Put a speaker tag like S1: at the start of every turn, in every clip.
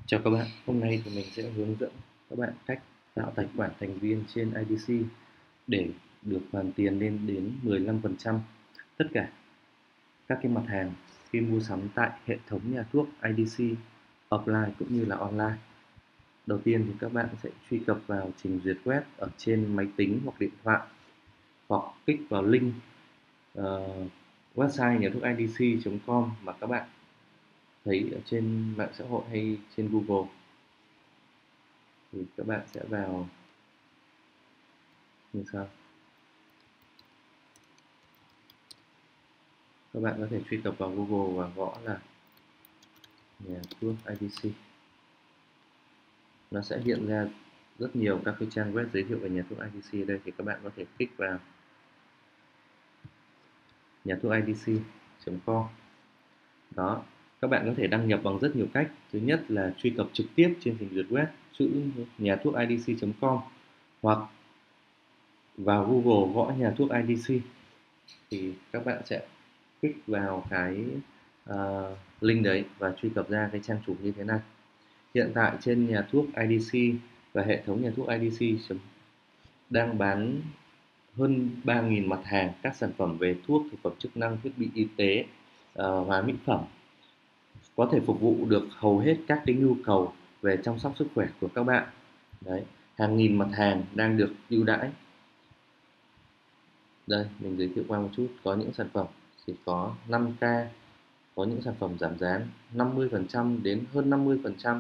S1: Chào các bạn, hôm nay thì mình sẽ hướng dẫn các bạn cách tạo tài khoản thành viên trên IDC để được hoàn tiền lên đến 15% tất cả các cái mặt hàng khi mua sắm tại hệ thống nhà thuốc IDC offline cũng như là online. Đầu tiên thì các bạn sẽ truy cập vào trình duyệt web ở trên máy tính hoặc điện thoại, hoặc kích vào link ờ, website nhà thuốc idc.com mà các bạn thấy ở trên mạng xã hội hay trên Google. Thì các bạn sẽ vào như sau. Các bạn có thể truy cập vào Google và gõ là nhà thuốc IDC. Nó sẽ hiện ra rất nhiều các cái trang web giới thiệu về nhà thuốc IDC. Ở đây thì các bạn có thể kích vào nhà thuốc IDC.com. Đó, các bạn có thể đăng nhập bằng rất nhiều cách. Thứ nhất là truy cập trực tiếp trên trình duyệt web chữ nhà thuốc IDC.com, hoặc vào Google gõ nhà thuốc IDC thì các bạn sẽ kích vào cái link đấy và truy cập ra cái trang chủ như thế này. Hiện tại trên nhà thuốc IDC và hệ thống nhà thuốc IDC đang bán hơn 3.000 mặt hàng các sản phẩm về thuốc, thực phẩm chức năng, thiết bị y tế, hóa mỹ phẩm, có thể phục vụ được hầu hết các cái nhu cầu về chăm sóc sức khỏe của các bạn. Đấy, hàng nghìn mặt hàng đang được ưu đãi. Đây, mình giới thiệu qua một chút. Có những sản phẩm chỉ có 5k, có những sản phẩm giảm giá 50% đến hơn 50%.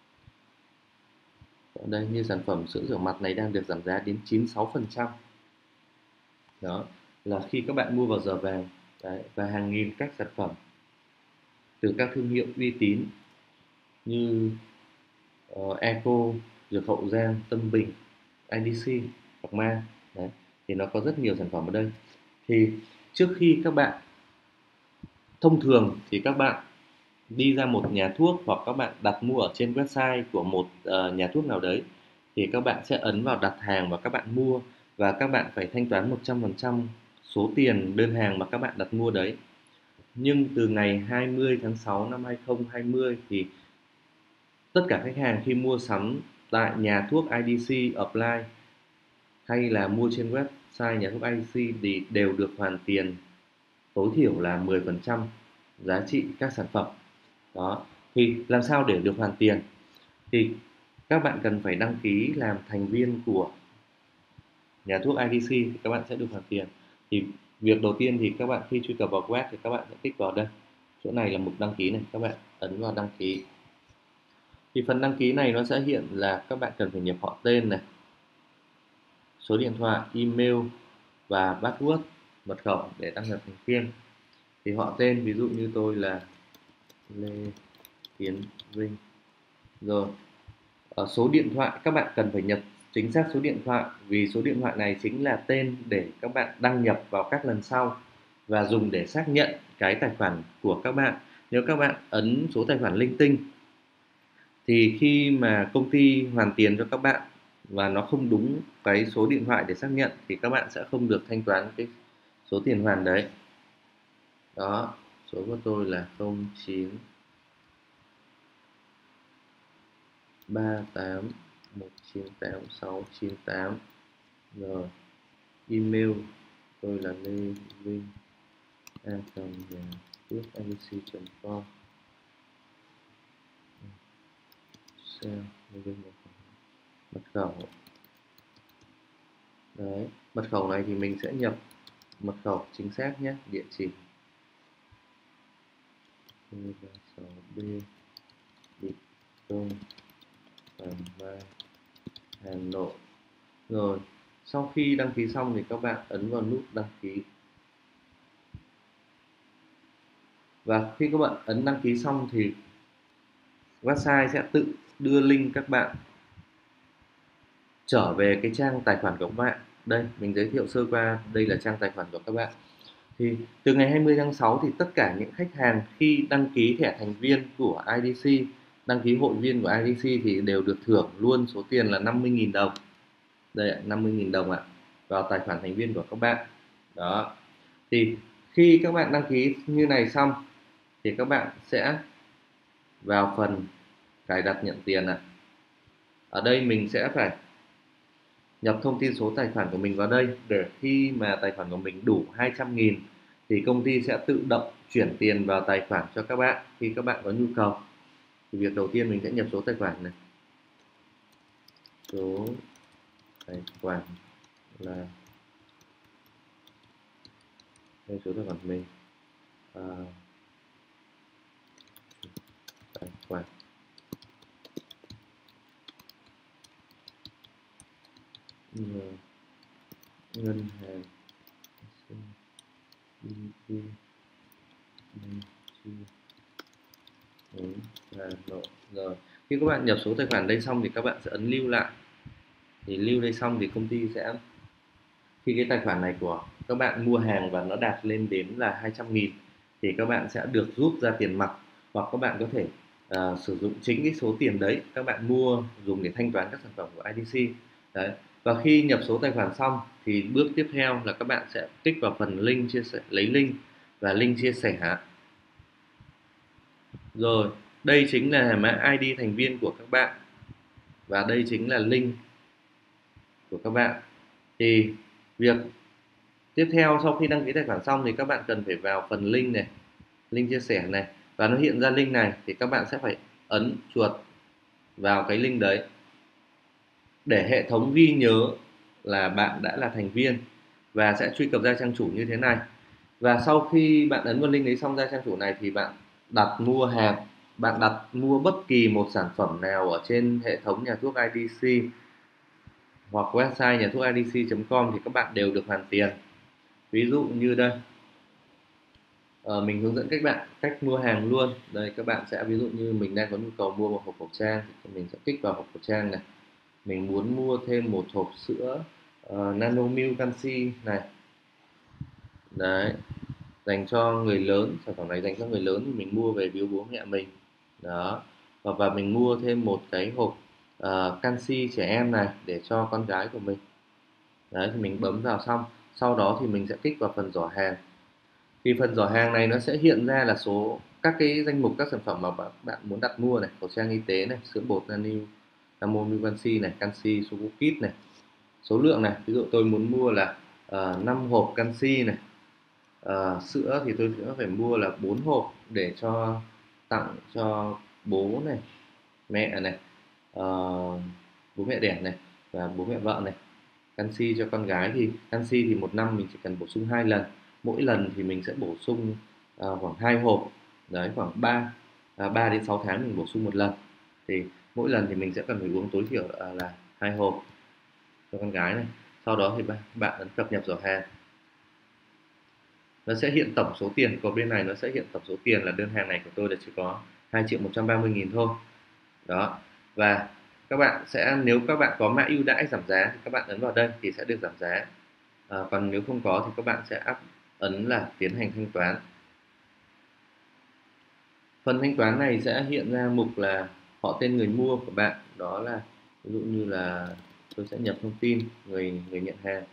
S1: Ở đây như sản phẩm sữa rửa mặt này đang được giảm giá đến 96%. Đó là khi các bạn mua vào giờ vàng. Đấy, và hàng nghìn các sản phẩm từ các thương hiệu uy tín như Eco, Dược Hậu Giang, Tâm Bình, IDC, hoặc Ma. Đấy, thì nó có rất nhiều sản phẩm ở đây. Thì trước khi các bạn, thông thường thì các bạn đi ra một nhà thuốc hoặc các bạn đặt mua ở trên website của một nhà thuốc nào đấy, thì các bạn sẽ ấn vào đặt hàng và các bạn mua, và các bạn phải thanh toán 100% số tiền đơn hàng mà các bạn đặt mua đấy. Nhưng từ ngày 20 tháng 6 năm 2020 thì tất cả khách hàng khi mua sắm tại nhà thuốc IDC offline hay là mua trên website nhà thuốc IDC thì đều được hoàn tiền tối thiểu là 10% giá trị các sản phẩm. Đó, thì làm sao để được hoàn tiền? Thì các bạn cần phải đăng ký làm thành viên của nhà thuốc IDC thì các bạn sẽ được hoàn tiền. Thì việc đầu tiên thì các bạn khi truy cập vào web thì các bạn sẽ kích vào đây, chỗ này là mục đăng ký này, các bạn ấn vào đăng ký. Thì phần đăng ký này nó sẽ hiện là các bạn cần phải nhập họ tên này, số điện thoại, email và password, mật khẩu để đăng nhập thành viên. Thì họ tên ví dụ như tôi là Lê Tiến Vinh. Rồi số điện thoại các bạn cần phải nhập chính xác số điện thoại, vì số điện thoại này chính là tên để các bạn đăng nhập vào các lần sau và dùng để xác nhận cái tài khoản của các bạn. Nếu các bạn ấn số tài khoản linh tinh thì khi mà công ty hoàn tiền cho các bạn và nó không đúng cái số điện thoại để xác nhận thì các bạn sẽ không được thanh toán cái số tiền hoàn đấy. Đó, số của tôi là 09 38 198 698. Rồi email tôi là lê vinh a@nhà-thuốc-idc.com. Mật khẩu đấy, mật khẩu này thì mình sẽ nhập mật khẩu chính xác nhé. Địa chỉ 6B Định Công, Hoàng Mai, Hà Nội. Rồi sau khi đăng ký xong thì các bạn ấn vào nút đăng ký. Và khi các bạn ấn đăng ký xong thì website sẽ tự đưa link các bạn trở về cái trang tài khoản của các bạn. Đây, mình giới thiệu sơ qua, đây là trang tài khoản của các bạn. Thì từ ngày 20 tháng 6 thì tất cả những khách hàng khi đăng ký thẻ thành viên của IDC, đăng ký hội viên của IDC thì đều được thưởng luôn số tiền là 50.000 đồng. Đây ạ, 50.000 đồng ạ, vào tài khoản thành viên của các bạn. Đó. Thì khi các bạn đăng ký như này xong thì các bạn sẽ vào phần cài đặt nhận tiền ạ. Ở đây mình sẽ phải nhập thông tin số tài khoản của mình vào đây, để khi mà tài khoản của mình đủ 200.000 thì công ty sẽ tự động chuyển tiền vào tài khoản cho các bạn khi các bạn có nhu cầu. Thì việc đầu tiên mình sẽ nhập số tài khoản này. Số tài khoản là đây, số tài khoản của mình, à, tài khoản ngân hàng Hà Nội. Rồi khi các bạn nhập số tài khoản đây xong thì các bạn sẽ ấn lưu lại. Thì lưu đây xong thì công ty sẽ, khi cái tài khoản này của các bạn mua hàng và nó đạt lên đến là 200.000 thì các bạn sẽ được rút ra tiền mặt, hoặc các bạn có thể sử dụng chính cái số tiền đấy các bạn mua dùng để thanh toán các sản phẩm của IDC. Đấy. Và khi nhập số tài khoản xong thì bước tiếp theo là các bạn sẽ kích vào phần link chia sẻ, lấy link và link chia sẻ. Rồi đây chính là mã ID thành viên của các bạn và đây chính là link của các bạn. Thì việc tiếp theo sau khi đăng ký tài khoản xong thì các bạn cần phải vào phần link này, link chia sẻ này, và nó hiện ra link này thì các bạn sẽ phải ấn chuột vào cái link đấy để hệ thống ghi nhớ là bạn đã là thành viên và sẽ truy cập ra trang chủ như thế này. Và sau khi bạn ấn vào link đấy xong ra trang chủ này thì bạn đặt mua hàng, bạn đặt mua bất kỳ một sản phẩm nào ở trên hệ thống nhà thuốc IDC hoặc website nhà thuốc idc.com thì các bạn đều được hoàn tiền. Ví dụ như đây, mình hướng dẫn các bạn cách mua hàng luôn. Đây các bạn sẽ, ví dụ như mình đang có nhu cầu mua một hộp khẩu trang thì mình sẽ kích vào hộp khẩu trang này. Mình muốn mua thêm một hộp sữa Nano Milk Canxi này. Đấy, dành cho người lớn, sản phẩm này dành cho người lớn thì mình mua về biếu bố mẹ mình. Đó. Và mình mua thêm một cái hộp canxi trẻ em này để cho con gái của mình. Đấy thì mình bấm vào xong. Sau đó thì mình sẽ kích vào phần giỏ hàng. Thì phần giỏ hàng này nó sẽ hiện ra là số các cái danh mục các sản phẩm mà bạn muốn đặt mua này, khẩu trang y tế này, sữa bột Nano Milk Canxi này, canxi Sugu Kit này, số lượng này, ví dụ tôi muốn mua là 5 hộp canxi này, sữa thì tôi sẽ phải mua là 4 hộp để cho tặng cho bố này, mẹ này, bố mẹ đẻ này và bố mẹ vợ này. Canxi cho con gái thì canxi thì một năm mình chỉ cần bổ sung 2 lần, mỗi lần thì mình sẽ bổ sung khoảng 2 hộp. Đấy, khoảng 3 đến 6 tháng mình bổ sung một lần, thì mỗi lần thì mình sẽ cần phải uống tối thiểu là 2 hộp cho con gái này. Sau đó thì bạn ấn cập nhật giỏ hàng, nó sẽ hiện tổng số tiền, của bên này nó sẽ hiện tổng số tiền là đơn hàng này của tôi là chỉ có 2.130.000 thôi. Đó. Và các bạn sẽ, nếu các bạn có mã ưu đãi giảm giá thì các bạn ấn vào đây thì sẽ được giảm giá. Còn nếu không có thì các bạn sẽ ấn là tiến hành thanh toán. Phần thanh toán này sẽ hiện ra mục là họ tên người mua của bạn, đó là ví dụ như là tôi sẽ nhập thông tin người nhận hàng.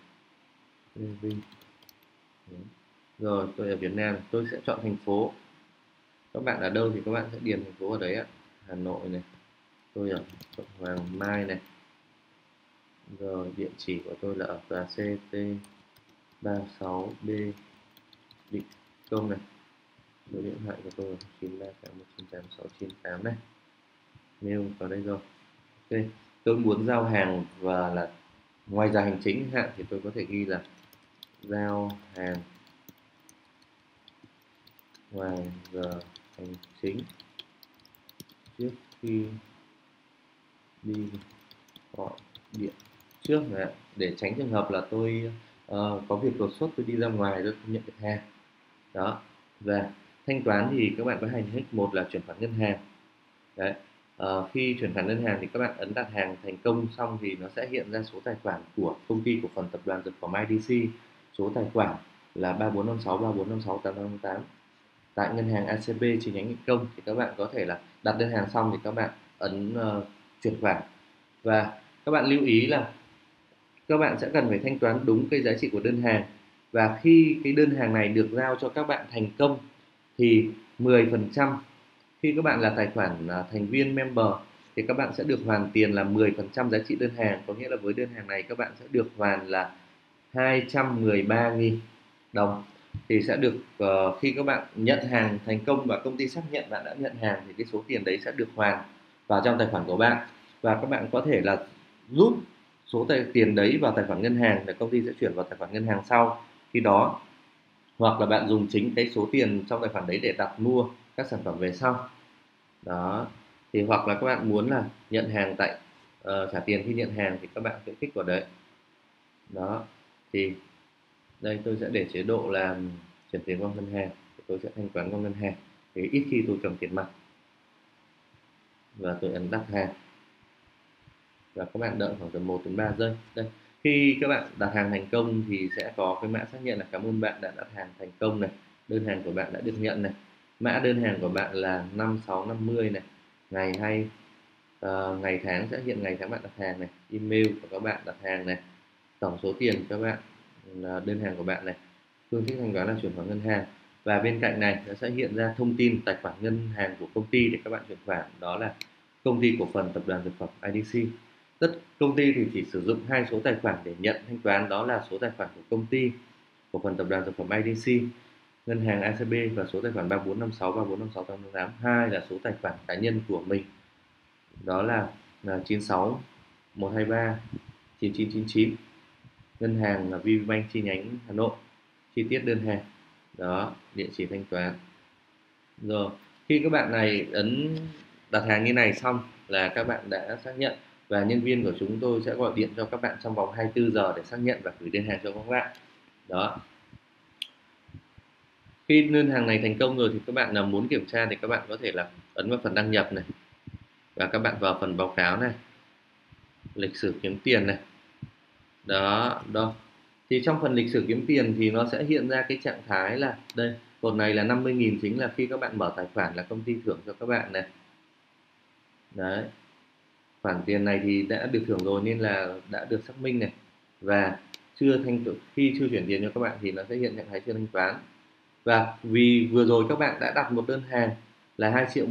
S1: Rồi tôi ở Việt Nam, tôi sẽ chọn thành phố. Các bạn ở đâu thì các bạn sẽ điền thành phố ở đấy ạ. Hà Nội này, tôi ở quận Hoàng Mai này. Rồi địa chỉ của tôi là ở tòa CT 36B Định Công này. Số điện thoại của tôi là 9381989698 này. Mail vào đây rồi. Ok, tôi muốn giao hàng và là ngoài giờ hành chính hạn thì tôi có thể ghi là giao hàng ngoài giờ hành chính trước khi đi gọi điện trước này, để tránh trường hợp là tôi có việc đột xuất tôi đi ra ngoài tôi không nhận được hàng. Đó. Và thanh toán thì các bạn có hai hình thức, một là chuyển khoản ngân hàng. Đấy. Khi chuyển khoản ngân hàng thì các bạn ấn đặt hàng thành công xong thì nó sẽ hiện ra số tài khoản của công ty cổ phần tập đoàn dược phẩm IDC, số tài khoản là 3456 tại ngân hàng ACB chi nhánh Định Công. Thì các bạn có thể là đặt đơn hàng xong thì các bạn ấn chuyển khoản. Và các bạn lưu ý là các bạn sẽ cần phải thanh toán đúng cái giá trị của đơn hàng, và khi cái đơn hàng này được giao cho các bạn thành công thì 10% Khi các bạn là tài khoản thành viên member thì các bạn sẽ được hoàn tiền là 10% giá trị đơn hàng, có nghĩa là với đơn hàng này các bạn sẽ được hoàn là 213.000 đồng. Thì sẽ được khi các bạn nhận hàng thành công và công ty xác nhận bạn đã nhận hàng thì cái số tiền đấy sẽ được hoàn vào trong tài khoản của bạn, và các bạn có thể là rút số tiền đấy vào tài khoản ngân hàng để công ty sẽ chuyển vào tài khoản ngân hàng sau khi đó, hoặc là bạn dùng chính cái số tiền trong tài khoản đấy để đặt mua các sản phẩm về sau. Đó, thì hoặc là các bạn muốn là nhận hàng tại trả tiền khi nhận hàng thì các bạn sẽ kích vào đấy. Đó, thì đây tôi sẽ để chế độ là chuyển tiền qua ngân hàng, tôi sẽ thanh toán qua ngân hàng, thì ít khi tôi cầm tiền mặt, và tôi ấn đặt hàng và các bạn đợi khoảng tầm 1 đến 3 giây. Đây, khi các bạn đặt hàng thành công thì sẽ có cái mã xác nhận là cảm ơn bạn đã đặt hàng thành công này, đơn hàng của bạn đã được nhận này, mã đơn hàng của bạn là 5650 này, ngày hay ngày tháng sẽ hiện ngày tháng bạn đặt hàng này, email của các bạn đặt hàng này, tổng số tiền các bạn đơn hàng của bạn này, phương thức thanh toán là chuyển khoản ngân hàng, và bên cạnh này nó sẽ hiện ra thông tin tài khoản ngân hàng của công ty để các bạn chuyển khoản, đó là công ty cổ phần tập đoàn dược phẩm IDC. Công ty thì chỉ sử dụng hai số tài khoản để nhận thanh toán, đó là số tài khoản của công ty cổ phần tập đoàn dược phẩm IDC, ngân hàng ACB, và số tài khoản 3456 3456 888. Hai là số tài khoản cá nhân của mình, đó là 96 123 9999, ngân hàng là VPBank chi nhánh Hà Nội, chi tiết đơn hàng, đó, địa chỉ thanh toán. Rồi, khi các bạn này ấn đặt hàng như này xong là các bạn đã xác nhận, và nhân viên của chúng tôi sẽ gọi điện cho các bạn trong vòng 24 giờ để xác nhận và gửi đơn hàng cho các bạn. Đó, khi đơn hàng này thành công rồi thì các bạn nào muốn kiểm tra thì các bạn có thể là ấn vào phần đăng nhập này, và các bạn vào phần báo cáo này, lịch sử kiếm tiền này. Đó, thì trong phần lịch sử kiếm tiền thì nó sẽ hiện ra cái trạng thái là đây, cột này là 50.000 chính là khi các bạn mở tài khoản là công ty thưởng cho các bạn này. Đấy, khoản tiền này thì đã được thưởng rồi nên là đã được xác minh này, và khi chưa chuyển tiền cho các bạn thì nó sẽ hiện trạng thái chưa thanh toán. Và vì vừa rồi các bạn đã đặt một đơn hàng là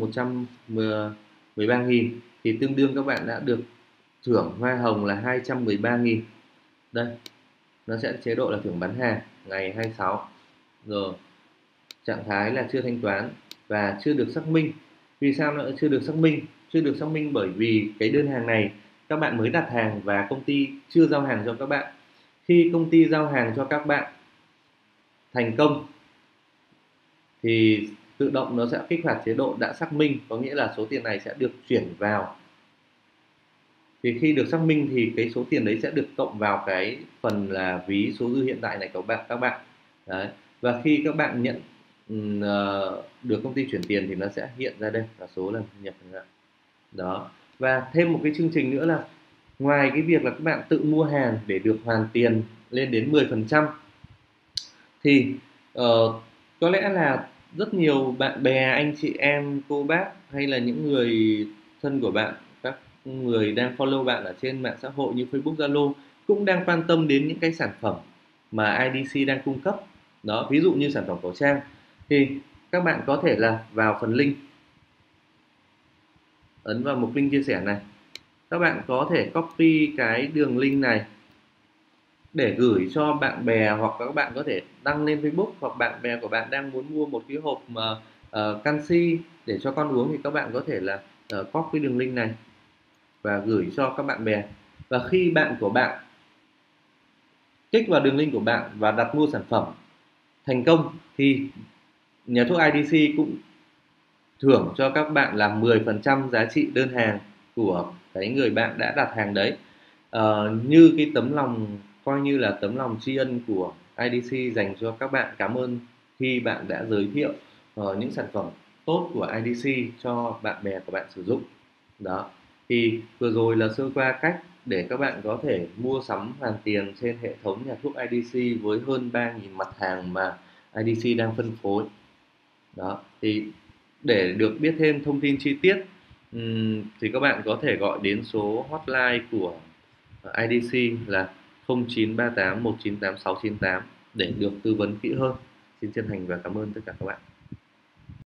S1: 2.113.000 thì tương đương các bạn đã được thưởng hoa hồng là 213.000. Đây, nó sẽ chế độ là thưởng bán hàng ngày 26. Rồi, trạng thái là chưa thanh toán và chưa được xác minh. Vì sao nó chưa được xác minh? Chưa được xác minh bởi vì cái đơn hàng này các bạn mới đặt hàng và công ty chưa giao hàng cho các bạn. Khi công ty giao hàng cho các bạn thành công thì tự động nó sẽ kích hoạt chế độ đã xác minh, có nghĩa là số tiền này sẽ được chuyển vào. Thì khi được xác minh thì cái số tiền đấy sẽ được cộng vào cái phần là ví số dư hiện tại này của các bạn. Đấy. Và khi các bạn nhận được công ty chuyển tiền thì nó sẽ hiện ra đây là số lần nhập đó. Và thêm một cái chương trình nữa là ngoài cái việc là các bạn tự mua hàng để được hoàn tiền lên đến 10% thì có lẽ là rất nhiều bạn bè, anh chị em, cô bác hay là những người thân của bạn, các người đang follow bạn ở trên mạng xã hội như Facebook, Zalo cũng đang quan tâm đến những cái sản phẩm mà IDC đang cung cấp. Đó, ví dụ như sản phẩm khẩu trang thì các bạn có thể là vào phần link, ấn vào mục link chia sẻ này, các bạn có thể copy cái đường link này để gửi cho bạn bè, hoặc các bạn có thể đăng lên Facebook, hoặc bạn bè của bạn đang muốn mua một cái hộp mà canxi để cho con uống thì các bạn có thể là copy đường link này và gửi cho các bạn bè. Và khi bạn của bạn kích vào đường link của bạn và đặt mua sản phẩm thành công thì nhà thuốc IDC cũng thưởng cho các bạn là 10% giá trị đơn hàng của cái người bạn đã đặt hàng đấy, như cái tấm lòng, coi như là tấm lòng tri ân của IDC dành cho các bạn, cảm ơn khi bạn đã giới thiệu những sản phẩm tốt của IDC cho bạn bè của bạn sử dụng. Đó, thì vừa rồi là sơ qua cách để các bạn có thể mua sắm hoàn tiền trên hệ thống nhà thuốc IDC với hơn 3.000 mặt hàng mà IDC đang phân phối. Đó, thì để được biết thêm thông tin chi tiết thì các bạn có thể gọi đến số hotline của IDC là 0938 198 698 để được tư vấn kỹ hơn. Xin chân thành và cảm ơn tất cả các bạn.